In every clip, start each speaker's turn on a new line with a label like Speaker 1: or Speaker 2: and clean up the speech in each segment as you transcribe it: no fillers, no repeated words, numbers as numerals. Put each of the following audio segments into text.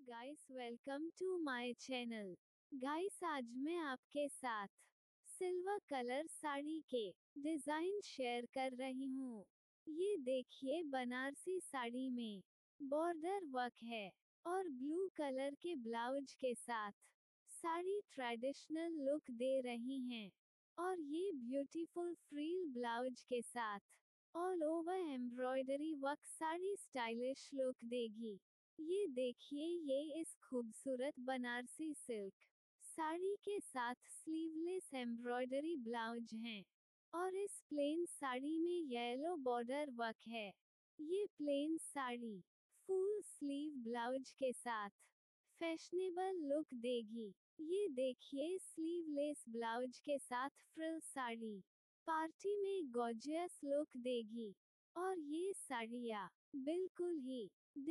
Speaker 1: Guys, welcome to my channel. Guys, आज मैं आपके साथ सिल्वर कलर साड़ी के डिजाइन शेयर कर रही हूँ। ये देखिए, बनारसी साड़ी में बॉर्डर वर्क है और ब्लू कलर के ब्लाउज के साथ साड़ी ट्रेडिशनल लुक दे रही हैं। और ये ब्यूटीफुल फ्रील ब्लाउज के साथ all over embroidery work sari stylish look देगी। ये देखिए, ये इस खूबसूरत बनारसी सिल्क साड़ी के साथ स्लीवलेस एम्ब्रॉयडरी ब्लाउज हैं और इस प्लेन साड़ी में येलो बॉर्डर वर्क है। ये plain sari full sleeve blouse के साथ फैशनेबल लुक देगी। ये देखिए, स्लीवलेस ब्लाउज के साथ फ्रिल साड़ी पार्टी में गॉर्जियस लुक देगी। और ये साड़ियाँ बिल्कुल ही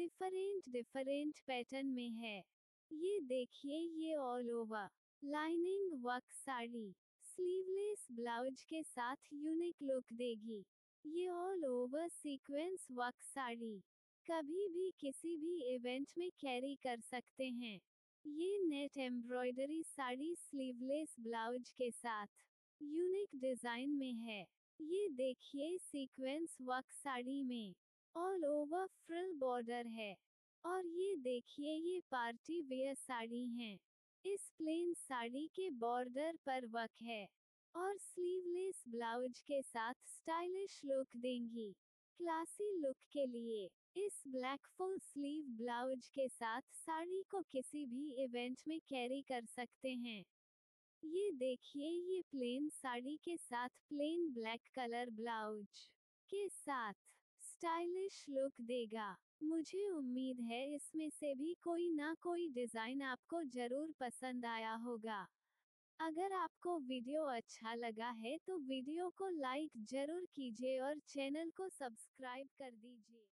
Speaker 1: डिफरेंट पैटर्न में है। ये देखिए, ये all over lining work sari sleeveless blouse के साथ यूनिक लुक देगी। ये all over sequence work sari कभी भी किसी भी इवेंट में कैरी कर सकते हैं। ये net embroidery sari sleeveless blouse के साथ यूनिक डिजाइन में है। ये देखिए, सीक्वेंस वर्क साड़ी में ऑल ओवर फ्रिल बॉर्डर है। और ये देखिए, ये पार्टी वेयर साड़ी हैं। इस प्लेन साड़ी के बॉर्डर पर वर्क है और स्लीवलेस ब्लाउज के साथ स्टाइलिश लुक देंगी। क्लासी लुक के लिए इस ब्लैक फुल स्लीव ब्लाउज के साथ साड़ी को किसी भी इवेंट में कैरी कर सकते हैं। ये देखिए, ये प्लेन साड़ी के साथ प्लेन ब्लैक कलर ब्लाउज के साथ स्टाइलिश लुक देगा। मुझे उम्मीद है इसमें से भी कोई ना कोई डिजाइन आपको जरूर पसंद आया होगा। अगर आपको वीडियो अच्छा लगा है तो वीडियो को लाइक जरूर कीजिए और चैनल को सब्सक्राइब कर दीजिए।